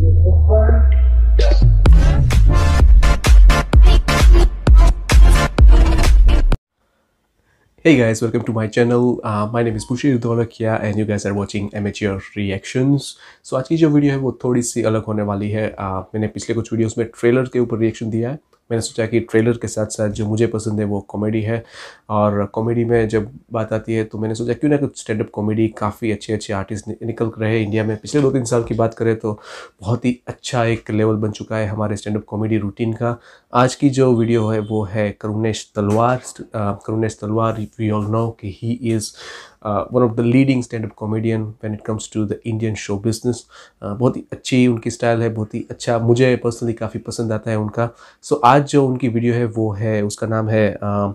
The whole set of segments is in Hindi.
Hey guys, welcome to my channel. My name is Bushir Dolakia and you guys are watching Amateur Reactions. So आज की जो वीडियो है वो थोड़ी सी अलग होने वाली है. मैंने पिछले कुछ वीडियोस में ट्रेलर के ऊपर रिएक्शन दिया है. मैंने सोचा कि ट्रेलर के साथ साथ जो मुझे पसंद है वो कॉमेडी है, और कॉमेडी में जब बात आती है तो मैंने सोचा क्यों ना कुछ स्टैंड अप कॉमेडी. काफ़ी अच्छे अच्छे आर्टिस्ट निकल रहे हैं इंडिया में. पिछले 2-3 साल की बात करें तो बहुत ही अच्छा एक लेवल बन चुका है हमारे स्टैंड अप कॉमेडी रूटीन का. आज की जो वीडियो है वो है करुणेश तलवार. करुणेश तलवार, वी ऑल नो कि he is one of the leading stand up comedian when it comes to the Indian show business. बहुत ही अच्छी उनकी स्टाइल है, बहुत ही अच्छा, मुझे पर्सनली काफ़ी पसंद आता है उनका. सो आज जो उनकी वीडियो है वो है, उसका नाम है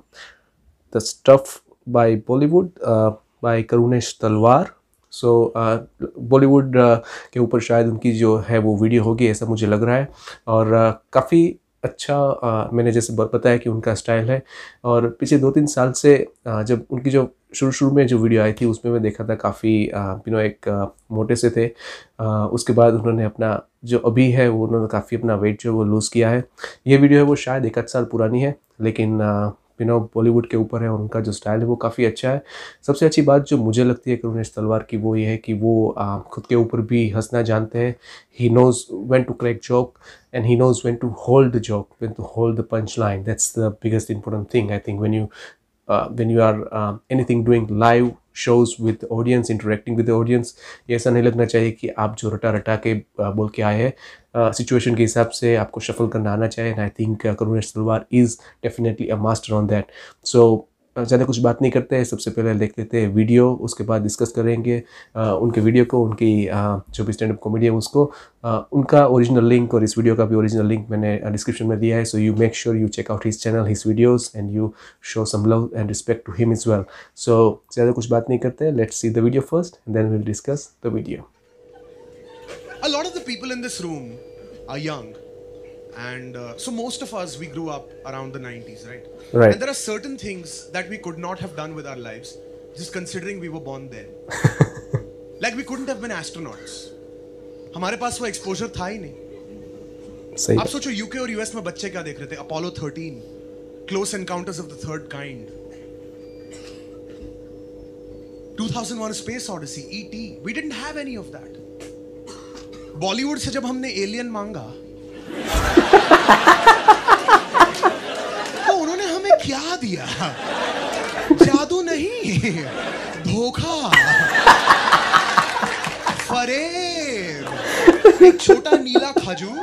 the stuff by Bollywood by Karunesh Talwar. So Bollywood के ऊपर शायद उनकी जो है वो वीडियो होगी, ऐसा मुझे लग रहा है. और काफ़ी अच्छा मैंने जैसे बताया कि उनका स्टाइल है. और पिछले 2-3 साल से जब उनकी जो शुरू में जो वीडियो आई थी उसमें मैं देखा था काफ़ी एक मोटे से थे. उसके बाद उन्होंने अपना जो अभी है वो उन्होंने काफ़ी अपना वेट जो वो लूज़ किया है. ये वीडियो है वो शायद 1 आध साल पुरानी है, लेकिन बॉलीवुड के ऊपर है और उनका जो स्टाइल है वो काफ़ी अच्छा है. सबसे अच्छी बात जो मुझे लगती है करुणेश तलवार की वो ये है कि वो खुद के ऊपर भी हंसना जानते हैं. He knows when to crack joke and he knows when to hold the joke, when to hold the punchline. That's the biggest important thing, I think, when you are anything doing live shows with the audience, interacting with the audience. ये ऐसा नहीं लगना चाहिए कि आप जो रटा के बोल के आए हैं. सिचुएशन के हिसाब से आपको शफल करना आना चाहिए. And I think Karunesh Talwar is definitely a master on that. So ज़्यादा कुछ बात नहीं करते हैं, सबसे पहले देख लेते हैं वीडियो, उसके बाद डिस्कस करेंगे उनके वीडियो को, उनकी जो भी स्टैंड अप कॉमेडी है उसको. उनका ओरिजिनल लिंक और इस वीडियो का भी ओरिजिनल लिंक मैंने डिस्क्रिप्शन में दिया है. So you make sure you check out his channel, his videos, and you show some love and respect to him as well. So ज़्यादा कुछ बात नहीं करते, let's see the video first and then will discuss the video. A lot of the people in this room are young. And so most of us, we grew up around the 90s, right? Right. And there are certain things that we could not have done with our lives, just considering we were born there. Like we couldn't have been astronauts. हमारे पास वो exposure था ही नहीं. सही. आप सोचो UK और US में बच्चे क्या देख रहे थे? Apollo 13, Close Encounters of the Third Kind, 2001: A Space Odyssey, E.T. We didn't have any of that. Bollywood से जब हमने Alien मांगा तो उन्होंने हमें क्या दिया? जादू नहीं, धोखा, फरेब, एक छोटा नीला खजूर.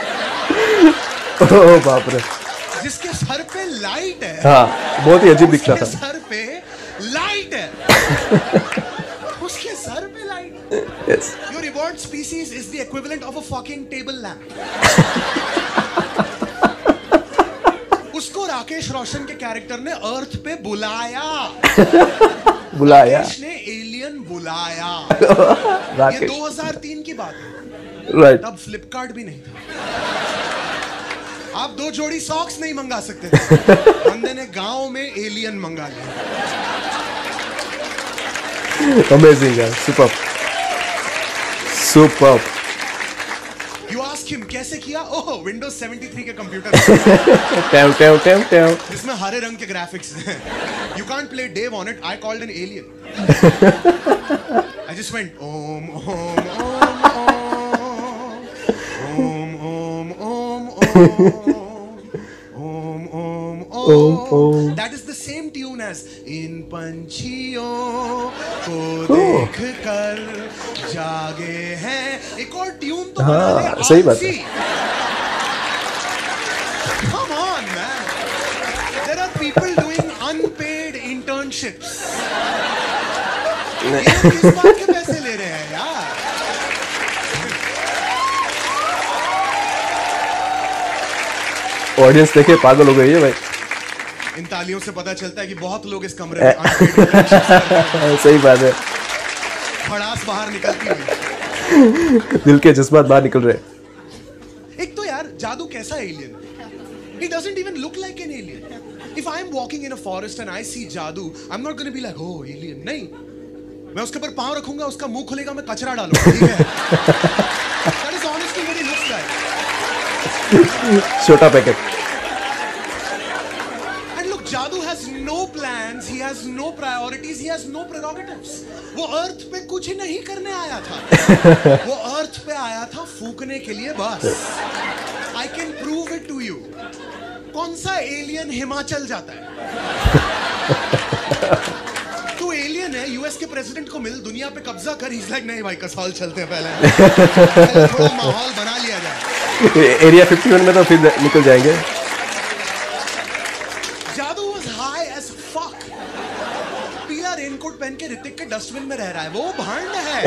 ओह बाप रे. जिसके सर पे लाइट है. हाँ, बहुत ही अजीब दिख रहा था. सर पे लाइट है. उसके सर पे light. Yes. Your evolved species is the equivalent of a fucking table lamp. उसको राकेश रोशन के कैरेक्टर ने अर्थ पे बुलाया. राकेश ने एलियन बुलाया. ये 2003 की बात है. Right. तब फ्लिपकार्ट भी नहीं था. आप 2 जोड़ी सॉक्स नहीं मंगा सकते थे. बंदे ने गांव में एलियन मंगा लिया. Amazing, guys. Superb. You ask him कैसे किया? ओह, Windows 73 के कंप्यूटर. जिसमें हरे रंग के ग्राफिक्स हैं. You can't play Dave on it. I called an alien. I just went om om om om om om om om. That is the same tune as इन पंछियों को देख कर जागे हैं. एक और ट्यून तो बना ले. सही बात है. Come on, man. There are people doing unpaid internships. ये किस बात के पैसे ले रहे हैं यार? ऑडियंस देखे पागल हो गई है भाई. इन तालियों से पता चलता है कि बहुत लोग इस कमरे में unpaid internships कर रहे हैं. सही बात है. खड़ास बाहर निकलती हुई. दिल के जज्बात बाहर निकल रहे. एक तो यार जादू कैसा alien? He doesn't even look like an alien. If I'm walking in a forest and I see जादू, I'm not going to be like, oh alien. नहीं, मैं उसके ऊपर पाँव रखूंगा, उसका मुंह खुलेगा, मैं कचरा डालूंगा. ठीक है? That is honestly what he looks छोटा पैकेट. And look, जादू has no plans, he has no priorities, he has no prerogatives. वो अर्थ पे कुछ नहीं करने आया था. वो अर्थ पे आया था फूकने के लिए बस. I can prove it to you. कौन सा एलियन हिमाचल जाता है? तू एलियन है, यूएस के प्रेसिडेंट को मिल, दुनिया पे कब्जा कर. He's like नहीं भाई, कसौल चलते हैं पहले थोड़ा माहौल बना लिया जाए. एरिया 51 में तो फिर निकल जाएंगे. जादू was high as fuck. पीला रेनकोट पहन के ऋतिक के डस्टबिन में रह रहा है. वो भांड है.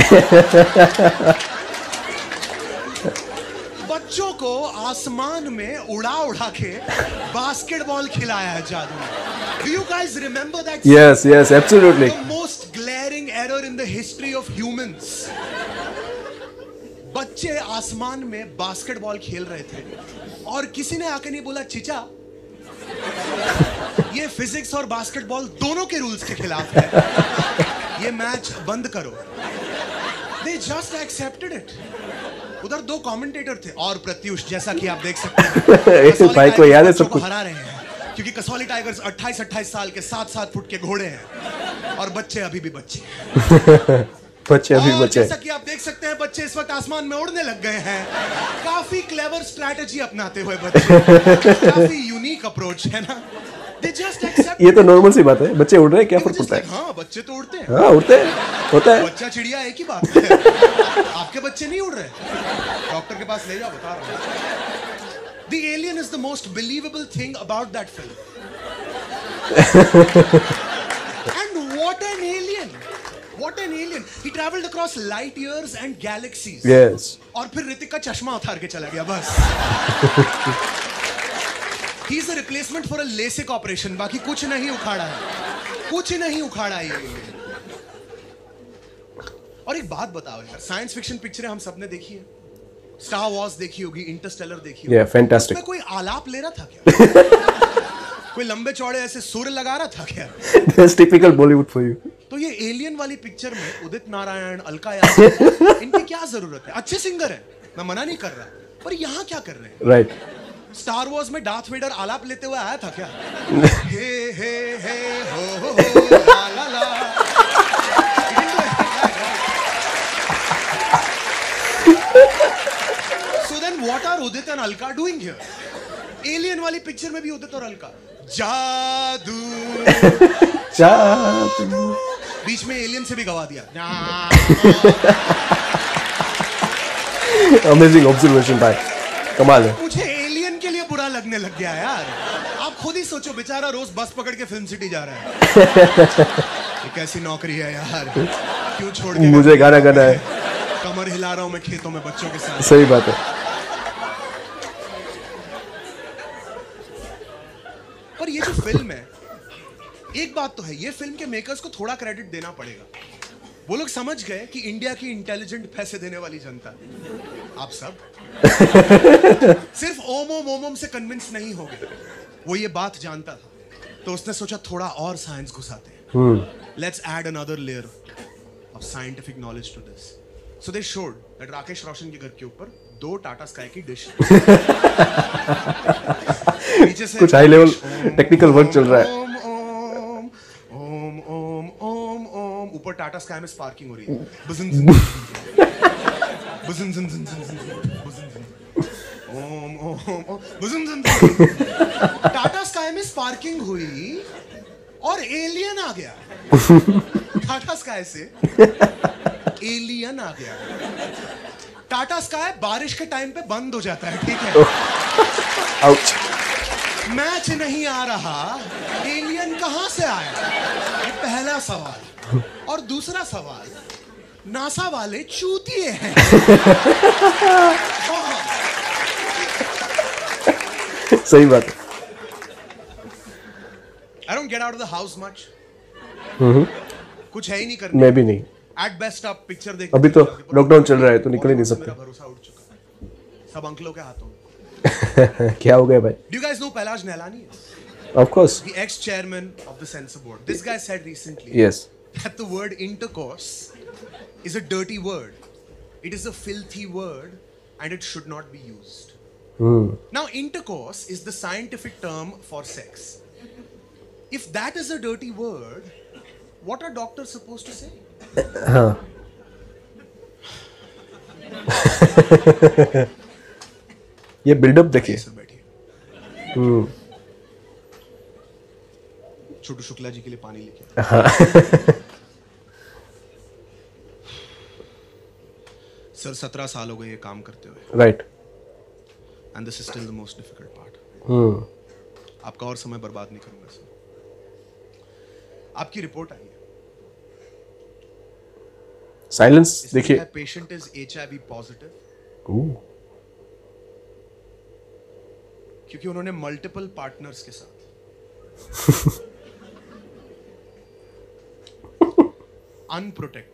बच्चों को आसमान में उड़ा उड़ा के बास्केटबॉल खिलाया है जादू ने. Do you guys remember that? Yes, yes, absolutely. The most glaring error in the history of humans. बच्चे आसमान में बास्केटबॉल खेल रहे थे और किसी ने आके नहीं बोला चिचा ये फिजिक्स और बास्केटबॉल दोनों के रूल्स के खिलाफ है, ये मैच बंद करो. They just accepted it. उधर दो कमेंटेटर थे और प्रत्युष, जैसा कि आप देख सकते हैं भाई को याद है सब कुछ. हरा रहे हैं क्योंकि कसौली टाइगर्स 28-28 साल के 7-7 फुट के घोड़े हैं और बच्चे अभी भी बच्चे. बच्चे अभी बच्चे. जैसा कि आप देख सकते हैं बच्चे इस वक्त आसमान में उड़ने लग गए हैं. काफी क्लेवर स्ट्रैटेजी अपनाते हुए बच्चे. काफी यूनिक अप्रोच है ना. They just accept. ये तो नॉर्मल सी बात है. बच्चे उड़ रहे हैं, क्या फर्क पड़ता है? हाँ, बच्चे तो उड़ते हैं. हाँ, उड़ते हैं, होता है. बच्चा चिड़िया एक ही बात है. आपके बच्चे नहीं उड़ रहे. डॉक्टर के पास ले जाओ, बता रहा हूँ. The alien is the most believable thing about that film. And what an alien! What an alien! He traveled across light years and galaxies. Yes. और फिर ऋतिक का चश्मा उतार के चला गया बस. He's a replacement for a LASIK operation. बाकी कुछ नहीं उखाड़ा है. कुछ नहीं उखाड़ा है ये. और एक बात बताओ यार, साइंस फिक्शन पिक्चरें हम सबने देखी है. स्टार वॉर्स देखी होगी, इंटरस्टेलर देखी होगी. Yeah, fantastic. उसमें कोई आलाप ले रहा था क्या? कोई लंबे चौड़े ऐसे सुर लगा रहा था क्या? That's typical Bollywood for you. तो ये एलियन वाली पिक्चर में उदित नारायण, अलका याग्निक, इनकी क्या जरूरत है? अच्छे सिंगर है, मैं मना नहीं कर रहा, पर यहाँ क्या कर रहे हैं? Right. स्टार वॉर्स में डार्थ वेडर आलाप लेते हुए आया था क्या? हे हे हे हो ला ला ला. So then what are Udit and Alka doing here? Alien वाली पिक्चर में भी उदित और अलका जादू जादू. बीच में एलियन से भी गवा दिया. Amazing observation भाई, कमाल है. मुझे एलियन के लिए बुरा लगने लग गया यार. आप खुद ही सोचो, बेचारा रोज बस पकड़ के फिल्म सिटी जा रहा है. ये कैसी नौकरी है यार, क्यों छोड़ के मुझे गाना गाना है, कमर हिला रहा हूं मैं खेतों में बच्चों के साथ. सही बात है. पर ये जो फिल्म है, एक बात तो है, ये फिल्म के मेकर्स को थोड़ा क्रेडिट देना पड़ेगा. वो लोग समझ गए कि इंडिया की इंटेलिजेंट पैसे देने वाली जनता, आप सब सिर्फ ओम ओम ओम ओम से कन्विंस नहीं हो गए. वो ये बात जानता था, तो उसने सोचा थोड़ा और साइंस घुसाते हैं. Let's add another layer of scientific knowledge to this. So they showed that Rakesh Roshan के घर के ऊपर 2 टाटा स्काई की डिश. नीचे से कुछ हाई लेवल टेक्निकल वर्क चल रहा है. ऊपर टाटा स्काई में स्पार्किंग हो रही है. टाटा स्काई में स्पार्किंग हुई और एलियन आ गया. टाटा स्काई से एलियन आ गया. टाटा स्काई बारिश के टाइम पे बंद हो जाता है, ठीक है? आउच. मैच नहीं आ रहा, एलियन कहां से आया? ये पहला सवाल. और दूसरा सवाल, नासा वाले चूतिए हैं. सही बात है. I don't get out of the house much. कुछ है ही नहीं करने. मैं भी नहीं. At best आप पिक्चर देख. अभी तो लॉकडाउन चल रहा है तो निकल ही नहीं सकते. मेरा भरोसा उठ चुका है सब अंकलों के हाथों में. क्या हो गया भाई? Do you guys know Pailash Nehlani? Of course. The ex-chairman of the censor board. This guy said recently Yes. that the word intercourse is a dirty word. It is a filthy word and it should not be used. Now, intercourse is the scientific term for sex. If that is a dirty word, what are doctors supposed to say? ये बिल्डअप देखिए। सर बैठिए। छोटू शुक्ला जी के लिए पानी लेके। सर 17 साल हो गए ये काम करते हुए। Right. And this is still the most difficult part. आपका और समय बर्बाद नहीं करूंगा सर। आपकी रिपोर्ट आई है। साइलेंस देखिए। Patient is HIV positive. क्योंकि उन्होंने मल्टीपल पार्टनर्स के साथ अनप्रोटेक्टेड,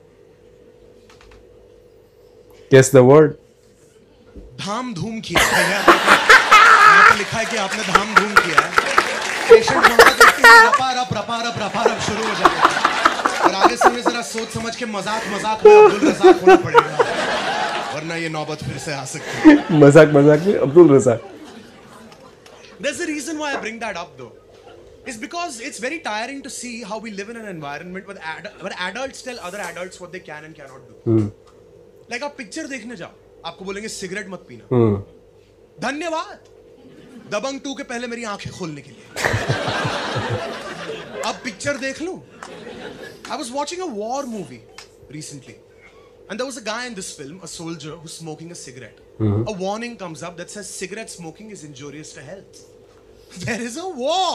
गेस द वर्ड, धाम धूम किया है। यहाँ पे लिखा है कि आपने धाम धूम किया है। पेशेंट रपा रप शुरू हो जाता है और आगे से हमें जरा सोच समझ के मजाक में अब्दुल रज़ाक होना पड़ेगा, वरना ये नौबत फिर से आ सकती है। मजाक में Abdul Razzaq. There's a reason why I bring that up though. It's because it's very tiring to see how we live in an environment where adults tell other adults what they can and cannot do. Like आप पिक्चर देखने जाओ, आपको बोलेंगे सिगरेट मत पीना। धन्यवाद दबंग 2 के पहले मेरी आंखें खोलने के लिए। अब पिक्चर देख लूं। I was watching a war movie recently. And there was a guy in this film, a soldier, who's smoking a cigarette. A warning comes up that says cigarette smoking is injurious to health. There is a war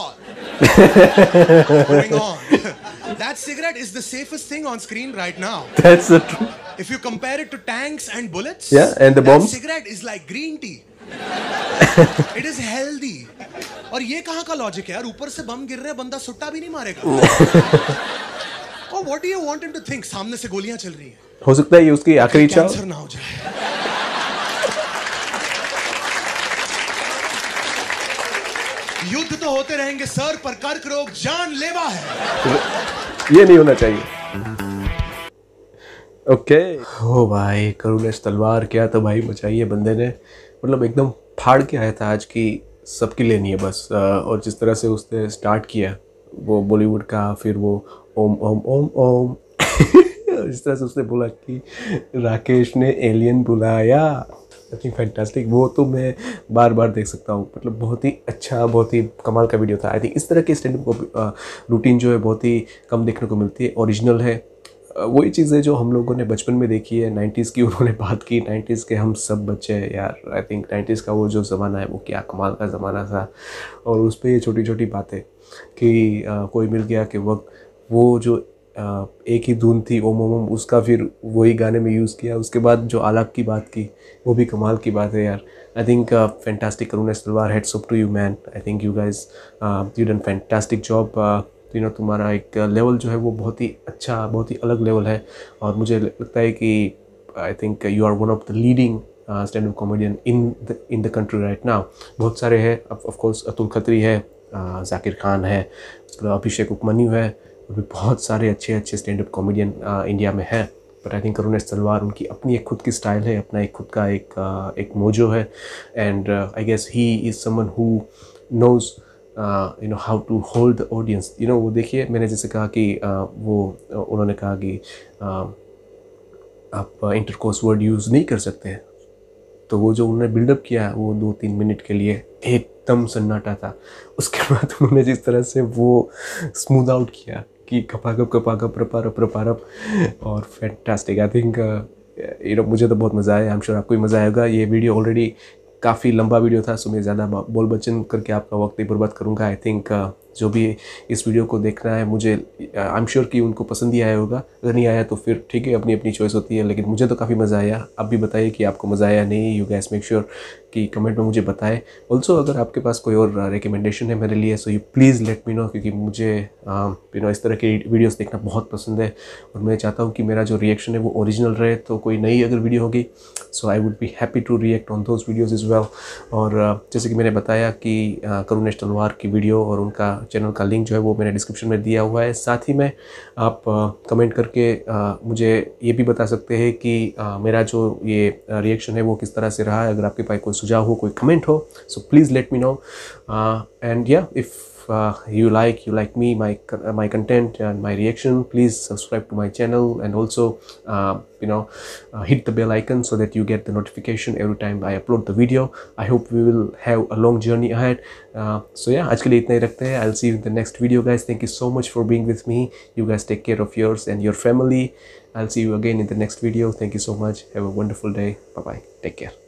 going on. That cigarette is the safest thing on screen right now. That's the truth. If you compare it to tanks and bullets, yeah, and the bombs, cigarette is like green tea. It is healthy. और ये कहाँ का लॉजिक है यार? ऊपर से बम गिर रहे हैं, बंदा सुट्टा भी नहीं मारेगा। Oh, what do you want him to think? सामने से गोलियां चल रही हैं। हो सकता है ये उसकी आखिरी इच्छा हो। कैंसर ना हो जाए। युद्ध तो होते रहेंगे सर, पर कर्क रोग जानलेवा है। ये नहीं होना चाहिए। ओके। ओ भाई, करुणेश तलवार क्या तो भाई मचाई है बंदे ने। मतलब एकदम फाड़ के आया था आज की सबके लिए नहीं है बस। और जिस तरह से उसने स्टार्ट किया वो बॉलीवुड का, फिर वो ओम ओम ओम ओम इस तरह से उसने बोला कि राकेश ने एलियन बुलाया। I think fantastic. वो तो मैं बार बार देख सकता हूँ। मतलब बहुत ही अच्छा, बहुत ही कमाल का वीडियो था। आई थिंक इस तरह के स्टैंड अप रूटीन जो है बहुत ही कम देखने को मिलती है, ओरिजिनल है। वही चीज़ें जो हम लोगों ने बचपन में देखी है। 90s की उन्होंने बात की, 90s के हम सब बच्चे हैं यार। आई थिंक 90s का वो जो ज़माना है वो क्या कमाल का ज़माना था। और उस पर ये छोटी छोटी बातें कि कोई मिल गया कि वक्त, वो जो एक ही धुन थी ओम ओम ओम, उसका फिर वही गाने में यूज़ किया। उसके बाद जो आलाप की बात की वो भी कमाल की बात है यार। आई think fantastic Karunesh Talwar, heads up to you man. I think you guys you done fantastic job. तुम्हारा एक लेवल जो है वो बहुत ही अच्छा, बहुत ही अलग लेवल है। और मुझे लगता है कि I think you are one of the leading stand up comedian in the country right now. बहुत सारे हैं, ऑफ कोर्स अतुल खत्री है, जाकिर खान है, अभिषेक उपमन्यु है, और भी बहुत सारे अच्छे अच्छे स्टैंड अप कॉमेडियन इंडिया में हैं। बट आई थिंक करुणेश तलवार, उनकी अपनी एक खुद की स्टाइल है, अपना एक खुद का एक मोजो है। And I guess he is someone who knows how to hold the audience. वो देखिए, मैंने जैसे कहा कि उन्होंने कहा कि आप इंटरकोर्स वर्ड यूज़ नहीं कर सकते हैं। तो वो जो उन्होंने बिल्डअप किया वो 2-3 मिनट के लिए एकदम सन्नाटा था। उसके बाद उन्होंने जिस तरह से वो स्मूथ आउट किया कि कपागप रपारप और फैंटास्टिक। आई थिंक मुझे तो बहुत मज़ा आया। आई एम श्योर आपको भी मज़ा आएगा। ये वीडियो ऑलरेडी काफ़ी लंबा वीडियो था, सो मैं ज़्यादा बोल बचन करके आपका वक्त नहीं बर्बाद करूँगा। आई थिंक जो भी इस वीडियो को देखना है, मुझे आई एम श्योर कि उनको पसंद ही आया होगा। अगर नहीं आया तो फिर ठीक है, अपनी अपनी चॉइस होती है। लेकिन मुझे तो काफ़ी मज़ा आया। आप भी बताइए कि आपको मज़ा आया नहीं। यू गाइस मेक श्योर कि कमेंट में मुझे बताएं। ऑल्सो अगर आपके पास कोई और रिकमेंडेशन है मेरे लिए, so you please let me know, क्योंकि मुझे इस तरह की वीडियोस देखना बहुत पसंद है। और मैं चाहता हूँ कि मेरा जो रिएक्शन है वो ओरिजिनल रहे। तो कोई नई अगर वीडियो होगी, so I would be happy to react on those videos as well. और जैसे कि मैंने बताया कि करुणेश तलवार की वीडियो और उनका चैनल का लिंक जो है वो मैंने डिस्क्रिप्शन में दिया हुआ है। साथ ही में आप कमेंट करके मुझे ये भी बता सकते हैं कि मेरा जो ये रिएक्शन है वो किस तरह से रहा है। अगर आपके पास कोई सुझाव हो, कोई कमेंट हो, so please let me know. And या if you like me, my content and my reaction, please subscribe to my channel and also hit the bell icon so that you get the notification every time I upload the video. I hope we will have a long journey ahead. So yeah, आज के लिए इतना ही रखते हैं। I'll see you in the next video guys. Thank you so much for being with me. You guys take care of yours and your family. I'll see you again in the next video. Thank you so much. Have a wonderful day. Bye bye. Take care.